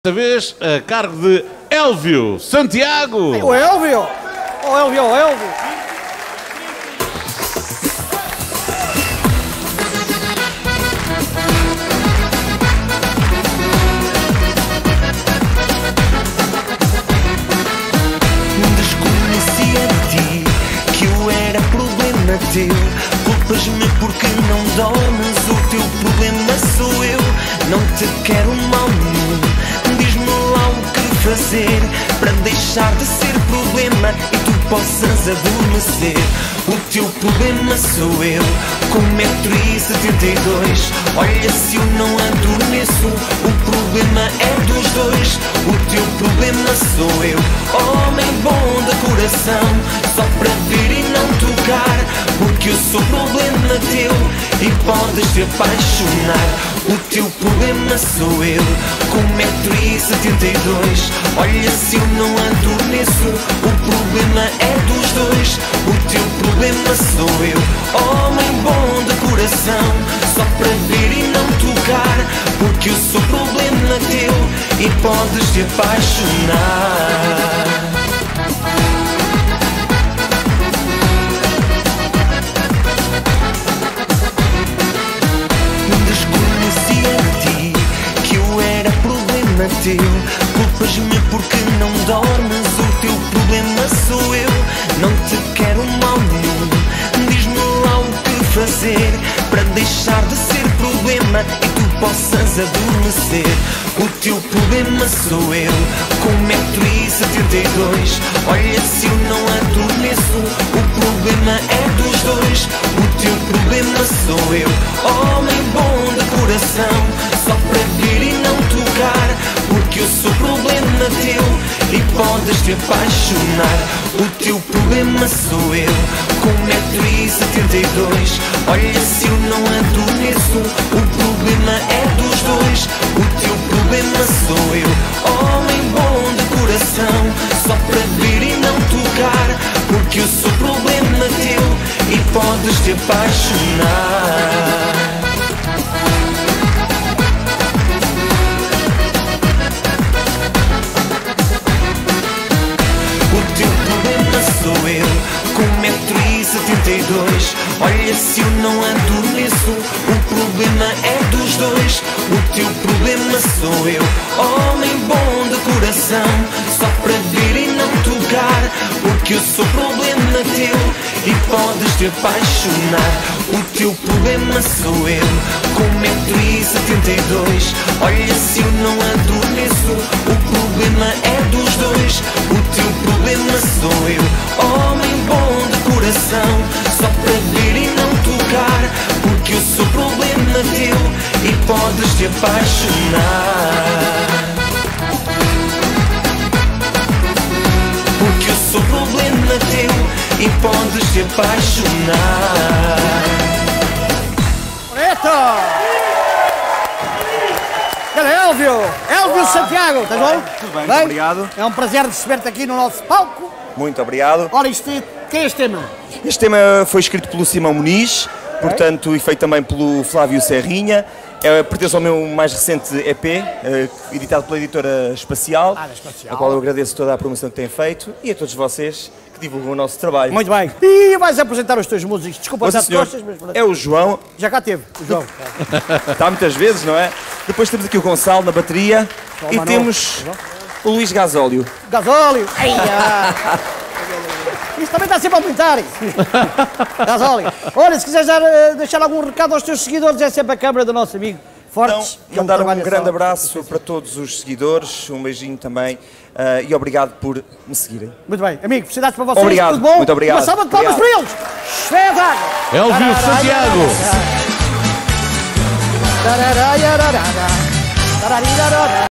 Desta vez a cargo de Elvio Santiago. O Elvio! O Elvio, o Elvio! Desconhecia de ti que eu era problema teu. Culpas-me porque não dormes, o teu problema sou eu. Não te quero mal nenhum. Diz-me lá o que fazer para deixar de ser problema e tu possas adormecer. O teu problema sou eu, com 1,72 m. Olha, se eu não adormeço, o problema é dos dois. O teu problema sou eu, homem bom de coração, só para ver e não tocar, porque eu sou problema teu e podes te apaixonar. O teu problema sou eu, com 1,72 m. Olha, se eu não adormeço, o problema é dos dois. O teu problema sou eu, homem bom de coração, só para ver e não tocar, porque eu sou problema teu e podes te apaixonar. Teu. Culpas-me porque não dormes, o teu problema sou eu. Não te quero mal nenhum. Diz-me lá o que fazer para deixar de ser problema e tu possas adormecer. O teu problema sou eu, com 1,72 m. Olha, se eu não adormeço, o problema é dos dois. O teu problema sou eu, homem bom de coração, só para ver e não tocar, porque eu sou problema teu e podes te apaixonar. O teu problema sou eu, com 1,72 m. Olha, se eu não adormeço, o problema é dos dois. O teu problema sou eu, homem bom de coração, só para ver e não tocar, porque eu sou problema teu e podes te apaixonar. Sou eu, com 1,72 m. Olha, se eu não adormeço, o problema é dos dois. O teu problema sou eu, homem bom de coração, só para ver e não tocar, porque eu sou problema teu e podes te apaixonar. O teu problema sou eu, com 1,72 m. Olha, se eu não adormeço, o problema é dos dois. O teu problema sou eu, homem bom de coração, só para ver e não tocar, porque eu sou problema teu e podes te apaixonar. Porque eu sou problema teu e podes te apaixonar. Eita! Cadê Elvio? Elvio Santiago, estás bom? Tudo bem, muito obrigado. É um prazer receber-te aqui no nosso palco. Muito obrigado. Ora, quem é este tema? Este tema foi escrito pelo Simão Muniz, portanto, e feito também pelo Flávio Serrinha. Pertence ao meu mais recente EP, editado pela editora Espacial, a qual eu agradeço toda a promoção que têm feito e a todos vocês que divulgam o nosso trabalho. Muito bem. E vais apresentar os teus músicos. Desculpa, já te costas, mas... É o João. Já cá teve, o João. Está muitas vezes, não é? Depois temos aqui o Gonçalo na bateria e temos o Luís Gasóleo. Gasóleo! Isso também está sempre a aumentar. Gasóleo. Olha, se quiseres deixar algum recado aos teus seguidores, é sempre a câmara do nosso amigo Fortes. Então, mandar um grande abraço para todos os seguidores, um beijinho também e obrigado por me seguirem. Muito bem, amigo, felicidades para vocês, obrigado, tudo bom? muito obrigado. Uma salva de palmas para eles! Espetáculo! Elvio Santiago.